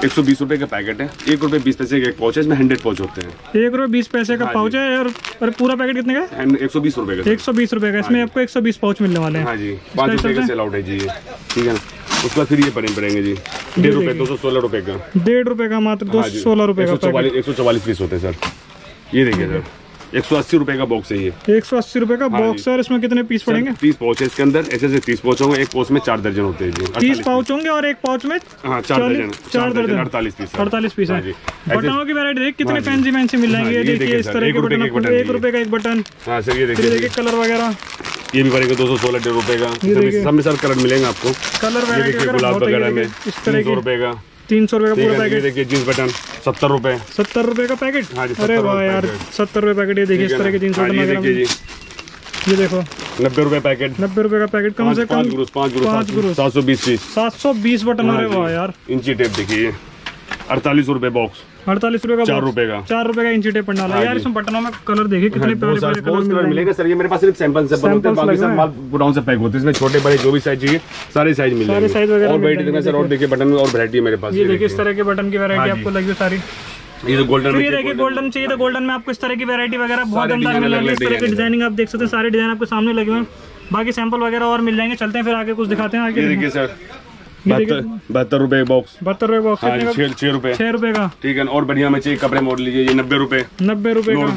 120 रुपए का पैकेट है, 1 रुपए 20 पैसे का एक पाउच है, इसमें 100 पाउच होते हैं। 1 रुपए 20 पैसे का पाउच है और पूरा पैकेट कितने का? 120 रुपए का। 120 रुपए का, इसमें आपको 120 पाउच मिलने वाले हैं। हाँ जी, 5 रुपए का सेल आउट है जी ये, ठीक है ना। उसका फिर ये पड़ेंगे जी 1.5 रुपए, 216 रुपए का। 1.5 रुपए का मात्र 216 रुपए का। 144 पीस होते हैं सर। ये देखिए सर 180 रुपए का बॉक्स है ये। 180 रुपए का बॉक्स है। इसमें कितने पीस पड़ेंगे? 30 पाउच है इसके अंदर, ऐसे 30 पाउच होंगे। एक पाउच में 4 दर्जन होते हैं जी। 30 पाउच होंगे और एक पाउच में 4 दर्जन 48 पीस। 48 पीस है। बटनों की वैरायटी देख कितने फैंसी मिल जाएंगे। देखिए इस तरह के बटन, 1 रुपए का एक बटन। हाँ सर ये देखिए कलर वगैरह ये भी पड़ेगा 216 रुपए का। सब में सर कलर मिलेंगे आपको। कलर वैरायटी गुलाब वगैरह में इस तरह 300 रुपए का। 300 रुपए का पूरा पैकेट। देखिए जींस बटन 70 रुपए। 70 रुपए का पैकेट। हाँ जी, अरे वाह यार 70 रुपए पैकेट। ये देखिए इस तरह के जींस बटन वगैरह। ये देखो 90 रुपए पैकेट। 90 रुपए का पैकेट। कम से कम 5 ग्रुप 720 पीस। 720 बटन। अरे वाह यार। इंची टेप देखिए 48 रुपए बॉक्स। 48 रुपए का 4 रुपए का। 4 रुपए का इंची टेप पड़ने वाला है यार। इसमें बटनों में कलर देखिए कितने प्यारे प्यारे कलर मिलेंगे सर। ये मेरे पास सिर्फ सैंपल से बनते हैं, बाकी सब माल गोडाउन से पैक होते हैं। इसमें छोटे बड़े जो भी साइज चाहिए सारे साइज मिल जाएंगे। और वैरायटी में सर और देखिए बटन में और वैरायटी है मेरे पास। ये देखिए इस तरह के बटन की वैरायटी आपको लगी सारी। ये तो गोल्डन, ये देखिए गोल्डन चाहिए तो गोल्डन में आपको इस तरह की वैरायटी वगैरह बहुत अंदर मिल जाएगी। इस तरह की डिजाइनिंग आप देख सकते हैं, सारे डिजाइन आपके सामने लगे हुए हैं। बाकी सैंपल वगैरह और मिल जाएंगे। चलते हैं फिर आगे कुछ दिखाते हैं। आगे देखिए सर 72 रुपए बॉक्स। 72 रुपए बॉक्स। 6 रुपए। 6 रुपए का, ठीक है। और बढ़िया में चाहिए कपड़े मॉडल लीजिए, ये 90 रुपए। 90 रुपए का,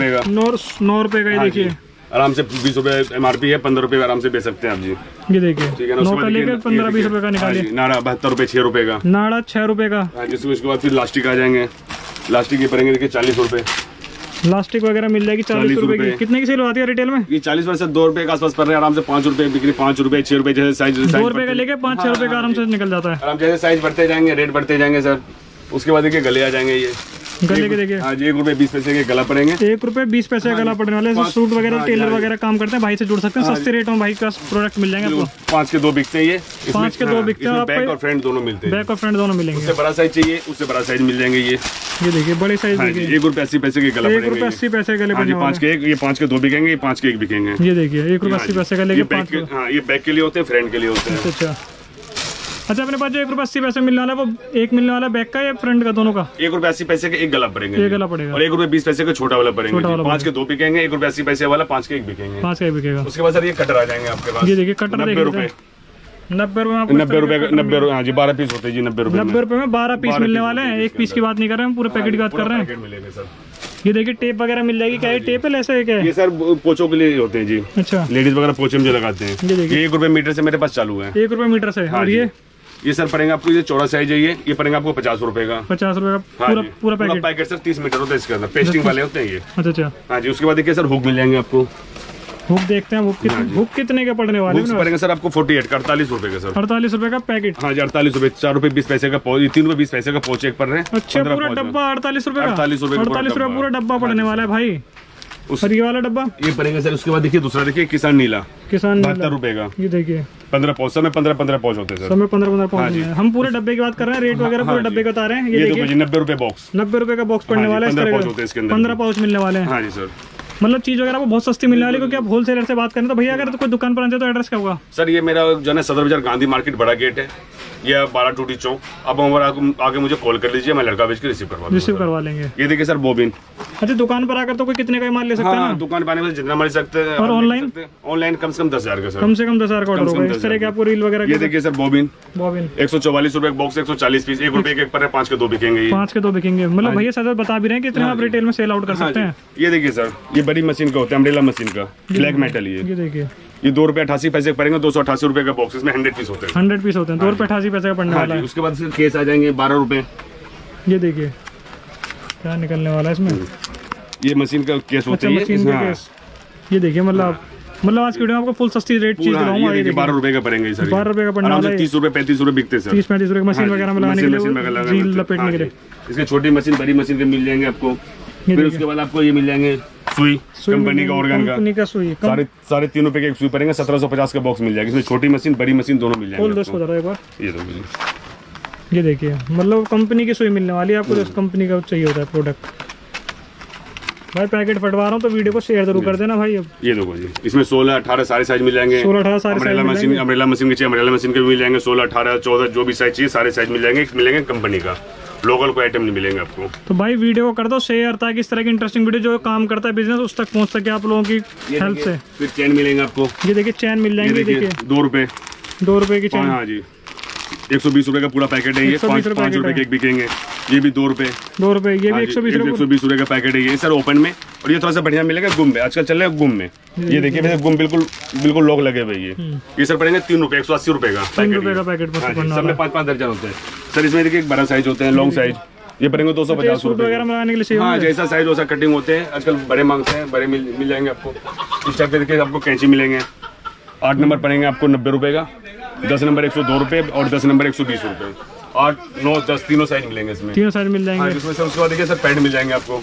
9 रुपए का। ये देखिए आराम से 20 रुपए MRP है, 15 रुपए आराम से बेच सकते हैं आप जी। ये देखिए ठीक है। 9 का लेकर 15-20 रुपए का निकालिए। नाड़ा 72 रुपए 6 रुपए का। नाड़ा 6 रुपए का। जिसको उसके बाद फिर लास्टिक आ जाएंगे। लास्टिक ये पड़ेंगे देखिए 40 रुपए। लास्टिक वगैरह मिल जाएगी 40 रुपए की। कितने की सेल होती है रिटेल में? ये 40 से 2 रुपए के आसपास पड़ रहे हैं। आराम से 5 रुपए बिक्री, 5 रुपए 6 रुपए जैसे साइज 2 रुपए का लेके 5-6 रुपए का आराम से निकल जाता है। आराम जैसे साइज बढ़ते जाएंगे रेट बढ़ते जाएंगे सर। उसके बाद देखिए गले आ जाएंगे। ये गले के देखिए हाँ 1 रुपए 20 पैसे के गला पड़ेंगे। 1 रुपए 20 पैसे का गला पड़ने वाले। सूट वगैरह टेलर वगैरह काम करते हैं, भाई से जुड़ सकते हैं। सस्ते रेटों में भाई का प्रोडक्ट मिल जाएंगे आपको। 5 के 2 बिकते हैं। ये 5 के 2 बिकते हैं। बैक और फ्रंट दोनों मिलते हैं। बैक और फ्रंट दोनों मिलेंगे। उससे बड़ा साइज चाहिए उससे बड़ा साइज मिल जाएंगे। ये देखिए बड़े साइज देखिए 1 रुपए 80 पैसे के गला 1 रुपए 80 पैसे के गले पड़ने वाले। 5 के 1, ये 5 के 2 बिकेंगे, ये 5 के 1 बिकेंगे। ये देखिए 1 रुपए 80 पैसे का लेके 5। हाँ ये बैक के लिए होते हैं, फ्रंट के लिए होते हैं। अच्छा अपने पास जो 1 रुपए 80 पैसे मिलने वाला है वो एक मिलने वाला बैक का या फ्रंट का, दोनों का? 1 रुपए 80 पैसे का एक गला पड़ेंगे। एक गला पड़ेगा। और 1 रुपए 20 पैसे का छोटा वाला पड़ेंगे। 5 के 2 बिकेंगे, 1 रुपए 80 पैसे वाला 5 के 1 बिकेंगे। 5 का 1 बिकेगा। उसके बाद सर ये कटर आ जाएंगे आपके पास। ये देखिए कटर 90 रुपए। 90 रुपए 90 रुपए 90 हाँ जी 12 पीस होते हैं जी। 90 रुपए 90 रुपए में 12 पीस मिलने वाले हैं। एक पीस की बात नहीं कर रहे हैं, पूरे पैकेट की बात कर रहे हैं। मिलेंगे सर। ये देखिए टेप वगैरह मिल जाएगी। क्या ये टेप है ऐसा है क्या? ये सर पोचों के लिए होते हैं जी। अच्छा लेडीज वगैरह पोचे में जो लगाते हैं। ये 1 रुपए मीटर से मेरे पास चालू है। 1 रुपए मीटर से। और ये सर पड़ेगा आपको, ये चौड़ा साइज है। ये पड़ेगा आपको 50 रुपए का। 50 रुपए का पूरा पैकेट सर 30 मीटर होता है इसके अंदर। पेस्टिंग वाले होते हैं ये। अच्छा हाँ जी। उसके बाद देखिए सर हुक मिल जाएंगे आपको। हुक देखते हैं हुक कितने के पड़ने वाले हैं? पड़ेंगे सर आपको 48 का 48 रुपए का सर। 48 रुपए का पैकेट। हाँ जी 48 रुपए। 4 रुपए 20 पैसे का पाउच, 3 रुपए 20 पैसे का पाउच एक पड़ रहे हैं। अच्छा पूरा डब्बा 48 रुपए का। 48 रुपए पूरा डब्बा पड़ने वाला है भाई। और ये वाला डब्बा ये पड़ेगा सर। उसके बाद देखिए दूसरा देखिए किसान नीला 72 रुपए का। ये देखिए 15 पाउच में 15 पाउच होते हैं सर। समय 15 पाउच। हम पूरे डब्बे की बात कर रहे हैं, रेट वगैरह पूरे डब्बे का बता रहे हैं। ये देखिए 90 रुपए बॉक्स। 90 रुपए का बॉक्स पड़ने वाला है। 15 पाउच मिलने वाले हैं। हाँ जी सर। मतलब चीज वगैरह बहुत सस्ती मिलने वाली। क्योंकि आप होलसेलर से बात करें तो भैया अगर तो कोई दुकान पर आते तो एड्रेस क्या होगा सर? ये मेरा जो है सदर बाजार गांधी मार्केट बड़ा गेट है। ये 12 टूटी चौक। अब आगे मुझे कॉल कर लीजिए, मैं लड़का भेज के रिसीव करवा लेंगे। ये देखिए सर बॉबिन। अच्छा दुकान पर आकर तो कोई कितने का माल ले सकता है? हाँ, दुकान पर आने में जितना मिल सकते हैं। और ऑनलाइन कम से कम 10,000 का सर। कम से कम 10,000 का ऑर्डर होगा। इस तरह के आपको रील वगैरह। ये देखिए सर बॉबिन 144 रुपए बॉक्स। 140 पीस। 1 रुपए के एक पर है। 5 के 2 बिकेंगे। 5 के 2 बिकेंगे। मतलब भैया सर बता भी रहे हैं कि इतना आप रिटेल में सेल आउट कर सकते हैं। ये देखिए सर ये बड़ी मशीन का होता है, अम्ब्रेला मशीन का, ब्लैक मेटल। ये देखिए ये 2 रुपए 88 पैसे पड़ेंगे। 288 रुपए का बॉक्स। इसमें 100 पीस होते हैं। 100 पीस होते हैं। 2 रुपए 88 पैसे का पड़ने वाला है। उसके बाद केस आ जाएंगे 12 रुपए। ये देखिए क्या निकलने वाला है इसमें। ये मशीन का केस होता है। ये देखिए मतलब आज की वीडियो में आपको फुल सस्ती रेट चीज दिखाऊंगा। ये 12 रुपए का पड़ेंगे सर। 12 रुपए का पड़ने वाला है। 30 रुपए 35 रुपए बिकते सर। 30-35 रुपए मशीन वगैरह में लगाने के लिए, रील लपेटने के लिए। इसके छोटी मशीन बड़ी मशीन के मिल जाएंगे आपको। फिर उसके बाद आपको ये मिल जाएंगे सुई कंपनी का, ऑर्गन का सुई। 3.5 रुपए का एक सुई पड़ेंगे। 1750 का बॉक्स मिल जाएगा। इसमें छोटी मशीन बड़ी मशीन दोनों मिल जाएंगे। ये देखिए मतलब कंपनी की सुई मिलने वाली है आपको। जो कंपनी का चाहिए होता है प्रोडक्ट। भाई पैकेट फटवा रहा हूँ तो वीडियो को शेयर जरूर कर देना भाई। अब ये देखो जी इसमें 16-18 सारे साइज मिल जाएंगे। 16-18 सारे अम्ब्रेला मशीन के चाहिए अम्ब्रेला मशीन के भी मिल जाएंगे। 16-18 14 जो भी साइज चाहिए सारे साइज मिल जाएंगे। कंपनी का लोकल कोई आइटम नहीं मिलेंगे आपको। तो भाई वीडियो को कर दो शेयर, ताकि इस तरह की इंटरेस्टिंग वीडियो जो काम करता है बिजनेस उस तक पहुंच सके आप लोगों की हेल्प से। फिर चैन मिलेंगे आपको, ये देखिए चैन मिल जाएंगे, देखिए 2 रुपए, 2 रुपए की चैन। हाँ जी, 120 रुपए का पूरा पैकेट है ये, 5 रुपए के एक बिकेंगे, ये भी 2 रुपए, 2 रुपए, ये भी 120 रुपए का पैकेट है ये सर ओपन में। और ये थोड़ा सा बढ़िया मिलेगा गुम में, आजकल चल रहा है गुम में। ये देखिए वैसे गुम बिल्कुल लॉक लगे हुए ये सर पड़ेंगे 3 रुपए, 180 रुपए का 3 रुपए का पैकेट। सब में 5-5 दर्जन होते हैं सर। इसमें देखिए बड़ा साइज होते हैं, लॉन्ग साइज, ये पड़ेंगे 250 रुपए वगैरह बनाने के लिए। हाँ, जैसा साइज वैसा कटिंग होते हैं, आजकल बड़े मांगते हैं, बड़े मिल जाएंगे आपको। इस टाइप के देखिए आपको कैंची मिलेंगे, 8 नंबर पड़ेंगे आपको 90 रुपए का, 10 नंबर 102 रुपए और 10 नंबर 120 रुपए। 8, 9, 10 तीनों साइज मिलेंगे इसमें, तीनों साइज मिल जाएंगे। इसमें सर उसके बाद देखिए सर पैड मिल जाएंगे आपको।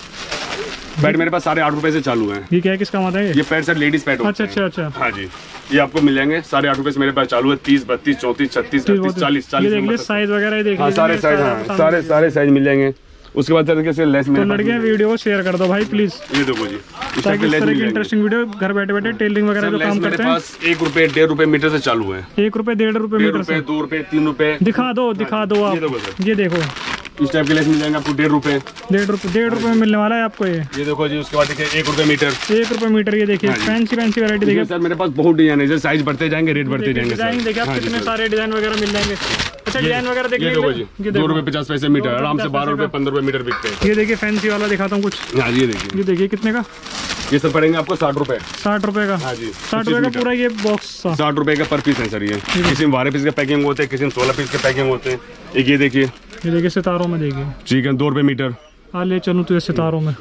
पैड मेरे पास साढ़े 8 रुपए से चालू है। ये क्या है, किस काम आता है ये पैड सर लेडीज पैड होते हैं। अच्छा। हाँ जी, ये आपको मिल जाएंगे साढ़े 8 रुपए से मेरे पास चालू है। 30, 32, 34, 36, 38, 40 साइज वगैरह देख हाँ, सारे साइज, सारे साइज मिल जाएंगे। उसके बाद सर देखिए लेस में, तो लड़कियां वीडियो को शेयर कर दो भाई प्लीज। ये देखो जी, ताकि इस तरह की इंटरेस्टिंग वीडियो घर बैठे बैठे टेलरिंग वगैरह जो काम करते हैं। पास 1 रुपए 1.5 रुपए मीटर से चालू है। 1 रुपए 1.5 रुपए मीटर से, 2 रुपए 3 रुपए। दिखा दो आप, ये देखो इस टाइप के लेस मिल जाएंगे आपको 1.5 रुपए, 1.5 रुपए में मिलने वाला है आपको ये। ये देखो जी, उसके बाद देखिए 1 रुपए मीटर, 1 रुपए मीटर। ये देखिए फैंसी वैरायटी देखिए सर मेरे पास बहुत डिजाइन है, साइज बढ़ते जाएंगे, रेट बढ़ते जाएंगे। डिजाइन देखिए आप कितने सारे डिजाइन वगैरह मिल जाएंगे। अच्छा डिजाइन वगैरह देखिए, 2 रुपए 50 पैसे मीटर, आराम से 12 रुपए 15 रुपए मीटर बिकते हैं। ये देखिए फैंसी वाला दिखाता हूँ कुछ। हाँ जी, ये देखिए कितने का, ये सर पड़ेंगे आपको 60 रुपए। 60 रुपए का? हाँ जी, 60 रुपए का पूरा ये बॉक्स 60 रुपए का पर पीस है सर। ये किसी में 12 पीस के पैकिंग होते हैं, किसी में 16 पीस के पैकिंग होते हैं। एक ये देखिए सितारों में देखिए, चिकन 2 रुपए मीटर। हाँ ले चलूँ तो ये सितारों में,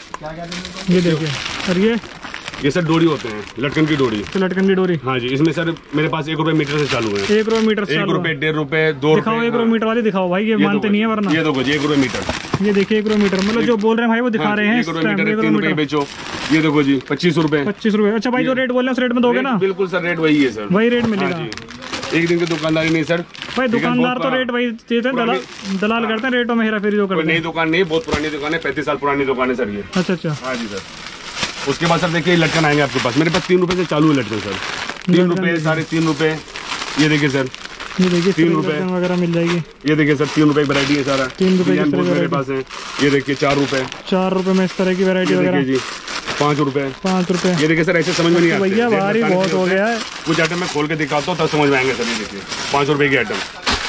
ये देखिए। और ये सर डोरी होते हैं, लटकन की डोरी। तो लटकन की डोरी, हाँ जी, इसमें सर मेरे पास 1 रुपए मीटर से चालू है। 1 रुपए मीटर से 1 रुपए 1.5 रुपए 2 रुपए। दिखाओ 1 रुपए मीटर वाली दिखाओ भाई, ये मानते नहीं है वरना। ये देखो जी 1 रुपए मीटर, ये देखिए 1 रुपए मीटर, मतलब जो बोल रहे हैं भाई वो दिखा रहे हैं। 1 रुपए मीटर 3 रुपए बेचो। ये देखो जी 25 रुपए। 25 रुपए। अच्छा भाई जो रेट बोल रहे हैं उस रेट में दोगे ना? बिल्कुल सर, रेट वही है सर, वही रेट मिलेगा। एक दिन की दुकानदारी नहीं सर भाई, दुकानदार तो रेट वही देते हैं, दलाल करते हैं रेटों में हेरा फेरी जो करते हैं। नई दुकान नहीं, बहुत पुरानी दुकान है, 35 साल पुरानी दुकान है सर ये। अच्छा। हाँ जी सर। उसके बाद सर देखिए लटकन आएंगे आपके पास, मेरे पास 3 रुपए से चालू है लटकन सर, 3 रुपए 3.5 रुपए। ये देखिए सर, ये देखिए 3 रुपए वगैरह मिल जाएगी। ये देखिए सर 3 रुपए की वैरायटी है सारा, 3 रुपए मेरे पास है। ये देखिए 4 रुपए, 4 रुपए में इस तरह की वैरायटी वगैरह जी। 5 रुपए, 5 रुपए। ये देखिए सर, ऐसे समझ में नहीं आता भैया भारी बहुत हो गया है। कुछ आइटम मैं खोल के दिखाता हूँ तब समझ में आएंगे सर। ये देखिए 5 रुपए की आइटम,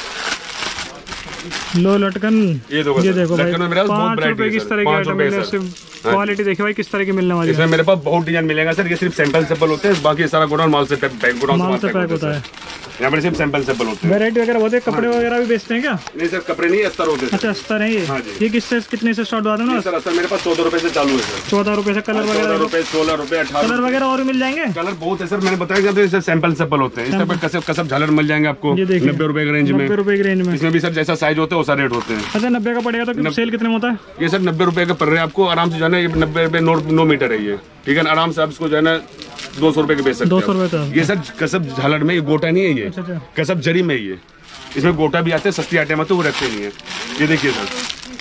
लो लटकन। ये देखो भाई 5 रुपए की इस तरह की आइटम, क्वालिटी देखिए भाई किस तरह की मिलने वाली है। इसमें मेरे पास बहुत डिजाइन मिलेगा सर, ये सिर्फ सैंपल होते हैं, बाकी सारा गोडाउन माल से पैक होता है। यहाँ पर सिर्फ सैंपल होते हैं। वैरायटी वगैरह होते हैं, कपड़े वगैरह भी बेचते हैं क्या? नहीं सर, कपड़े नहीं, अस्तर होते हैं। अच्छा अस्तर है ये। हाँ जी। ये कितने से स्टार्ट होता है ना? सर अस्तर मेरे पास 14 रुपए से चालू है सर। 14 रुपए से। कलर वगैरह 14 रुपए 16 रुपए 18 कलर वगैरह और भी मिल जाएंगे? कलर बहुत है सर, मैंने बताया जब सैंपल होते हैं। इसमें कसब झालर मिल जाएंगे आपको 90 रुपए की रेंज में। 90 रुपए की रेंज में। इसमें भी सर जैसा साइज होता है वैसा रेट होते हैं। अच्छा 90 का पड़ेगा तो सेल कितने में होता है? ये सर 90 रुपए का पड़ रहा है आपको, आराम से जाना। ये 90 रुपए 9 मीटर है ये, ठीक है, आराम से आप इसको जो है ना 200 रुपए के बेच सकते हैं। 200 रुपए। ये सर कसब झालर में, ये गोटा नहीं है, ये कसब जरी में ये। इसमें गोटा भी आते हैं, सस्ती आइटम आते हैं, वो रखते नहीं है। ये देखिए सर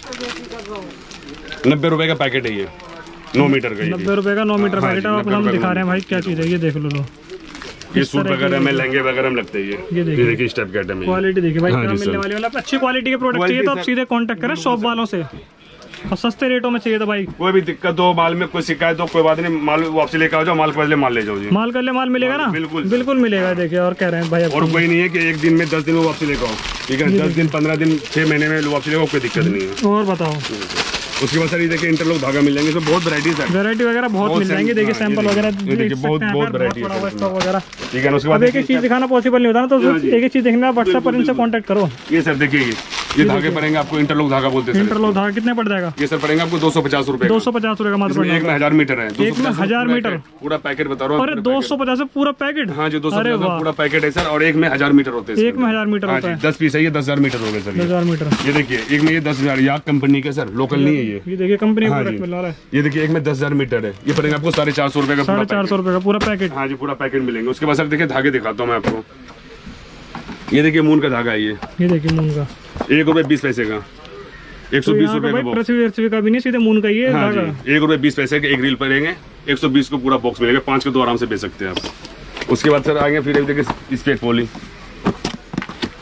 90 रुपए का पैकेट है ये, 9 मीटर का। 90 रुपए का 9 मीटर पैकेट हम दिखा रहे हैं भाई, क्या चीज है ये देख लो। ये सूट वगैरह में, लहंगे वगैरह में लगते हैं। ये देखिए इस टाइप का आइटम है। क्वालिटी देखिए भाई, मिलने वाली मतलब अच्छी क्वालिटी के प्रोडक्ट चाहिए तो आप सीधे कांटेक्ट करें शॉप वालों से, और सस्ते रेटों में चाहिए तो भाई। कोई भी दिक्कत हो, माल में कोई शिकायत हो, कोई बात नहीं, माल वापसी लेकर आ जाओ, माल के बदले माल ले जाओ जी। माल कर ले, माल मिलेगा ना? बिल्कुल मिलेगा। देखिए और कह रहे हैं भाई, और कोई नहीं है कि 1 दिन में 10 दिन में वापसी लेकर आओ, ठीक है, 10 दिन 15 दिन 6 महीने में वापसी लेकर, कोई दिक्कत नहीं है। और बताओ। उसके बाद सर ये देखिए इंटरलॉक धागा मिल जाएंगे, इसमें बहुत वैरायटीज है, वैरायटी वगैरह बहुत मिल जाएंगे। देखिए सैंपल वगैरह देखिए बहुत वैरायटी वगैरह, ठीक है। उसके बाद एक चीज दिखाना पॉसिबल नहीं होता ना, तो एक चीज देखना, व्हाट्सएप पर इनसे कांटेक्ट करो। ये सर देखिए ये धागे पड़ेंगे आपको, इंटरलॉक धागा बोलते हैं। इंटरलॉक धागा कितने पड़ जाएगा? ये सर पड़ेंगे आपको 250 रुपए। 250 रुपए का मात्र। एक में 1000 मीटर है। 1000 मीटर पूरा पैकेट बता रहा हूँ। अरे 250 पूरा पैकेट? हाँ जी 250 पूरा पैकेट है सर, और एक में 1000 मीटर होते हैं। एक में 1000 मीटर होता है। 10 पीस है ये, 10,000 मीटर हो गए सर। 10,000 मीटर। ये देखिए एक में ये 10,000, याक कंपनी का सर, लोकल नहीं है ये। ये देखिए कंपनी का प्रोडक्ट मिल रहा है। ये देखिए एक में 10,000 मीटर है, ये पड़ेगा आपको 450 रुपए का। 450 रुपए का पूरा पैकेट? हाँ जी पूरा पैकेट मिलेंगे। उसके बाद सर देखिए धागे दिखाता हूँ मैं आपको। ये देखिए मून का धागा है ये देखिए मून का 1 रुपए 20 पैसे का, 120 रुपए का बॉक्स। पृथ्वी का भी नहीं, सीधे मून का ही है। हाँ जी 1 रुपए 20 पैसे के एक रील पड़ेंगे, 120 को पूरा बॉक्स मिलेगा। 5 के 2 आराम से बेच सकते हैं आप। उसके बाद सर आएंगे फिर देखिए स्पेट पोली,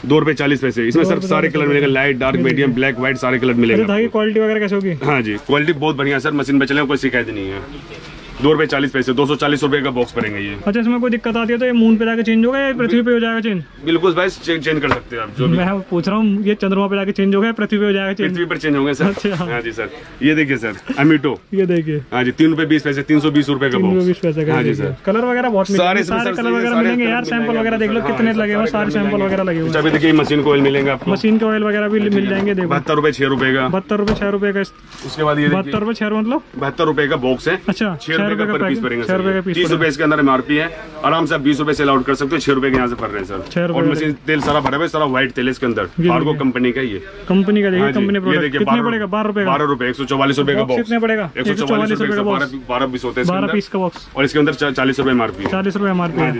₹2.40। इसमें सर सारे कलर मिलेगा, light, dark, medium, black, white, सारे कलर मिलेंगे। धागे क्वालिटी वगैरह कैसे होगी? हाँ जी, क्वालिटी बहुत बढ़िया सर, मशीन में चले कोई शिकायत नहीं है। ₹2.40, ₹240 का बॉक्स पड़ेंगे ये। अच्छा, इसमें कोई दिक्कत आती है तो ये मून पे जाके चेंज होगा या पृथ्वी पे हो जाएगा चेंज? बिल्कुल भाई, चेंज कर सकते हैं आप जो भी। मैं पूछ रहा हूँ, ये चंद्रमा पे जाके चेंज होगा, पृथ्वी पे हो जाएगा चेंज? पृथ्वी पर चेंज होंगे सर। अच्छा, हाँ जी सर। ये देखिए सर, अमीटो, ये देखिए। हाँ जी, ₹3.20, ₹320 का बॉक्स। ₹320 हाँ जी सर। कलर वगैरह बहुत सारे कलर वगैरह मिलेंगे यार। सैंपल वगैरह देख लो कितने लगे हुए, सारे सैंपल वगैरह लगे हुए। अभी देखिए मशीन को ऑयल मिलेंगे आपको, मशीन के ऑयल वगैरह भी मिल जाएंगे। देखो ₹72, ₹6 का। ₹72, ₹6 का। उसके बाद ये ₹72, मतलब ₹72 का बॉक्स है। अच्छा, ₹6 का पर पीस पड़ेगा। ₹6 ₹30 इसके अंदर MRP है। आराम से आप ₹20 सेल आउट कर सकते हो। ₹6 के यहाँ से भर रहे हैं सर। और मशीन तेल सारा भरा हुआ है, सारा व्हाइट तेल है इसके अंदर। आर्गो कंपनी का, ये कंपनी का। देखिए कंपनी प्रोडक्ट कितने पड़ेगा? ₹12 का। ₹144 का बॉक्स। कितने पड़ेगा? ₹144 का बॉक्स। 12 पीस होते हैं, 12 पीस का बॉक्स। और इसके अंदर ₹40 MRP। ₹40 MRP है।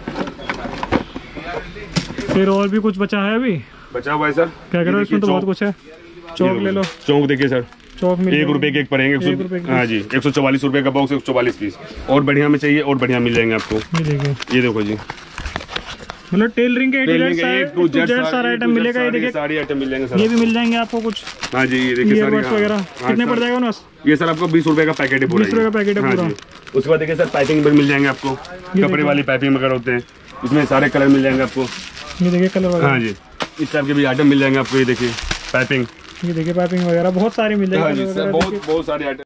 फिर और भी कुछ बचा है अभी? बचा हुआ है सर। क्या करो, इसमें तो बहुत कुछ है। चौक ले लो। चौक देखिए सर, चौक मिल ₹1 के एक पड़ेंगे। हाँ जी, ₹144 का बॉक्स, 144 पीस। और बढ़िया में चाहिए और बढ़िया मिल जाएंगे आपको। ये देखो जी, मतलब टेलरिंग के A to Z सारा आइटम मिलेगा। ये देखिए सारी आइटम मिल जाएंगे सर। ये भी मिल जाएंगे आपको कुछ। हाँ जी, ये देखिए सारी वगैरह कितने पड़ जाएगा? ये सर आपको ₹20 का पैकेट है पूरा। ₹20 का पैकेट है पूरा। उसके बाद देखिए सर, पाइपिंग भी मिल जाएंगे आपको, कपड़े वाली पाइपिंग वगैरह होते हैं। इसमें सारे कलर मिल जाएंगे आपको। ये देखिए कलर वगैरह। हाँ जी, इस टाइप के भी आइटम मिल जाएंगे आपको। ये देखिए पाइपिंग, ये देखिए पाइपिंग वगैरह बहुत सारी मिल जाएगी। बहुत सारे आइटम।